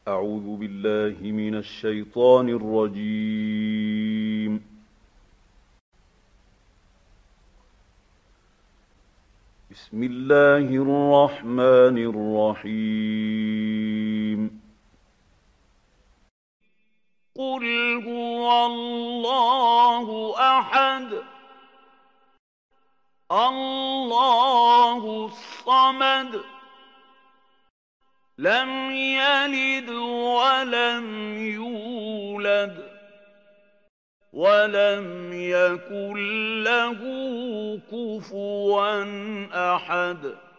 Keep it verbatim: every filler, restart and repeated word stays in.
أعوذ بالله من الشيطان الرجيم. بسم الله الرحمن الرحيم. قل هو الله أحد الله الصمد لم يلد ولم يولد ولم يكن له كفوا أحد.